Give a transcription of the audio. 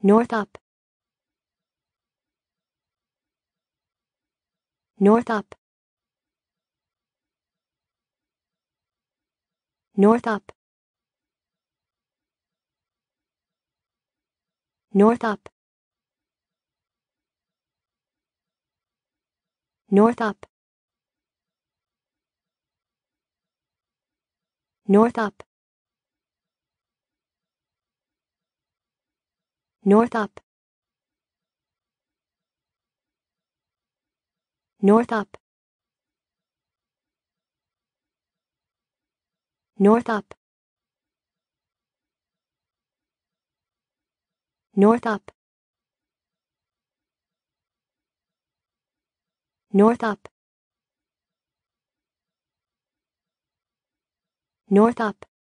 Northup, Northup, Northup, Northup, Northup, Northup, Northup, Northup, Northup, Northup, Northup, Northup,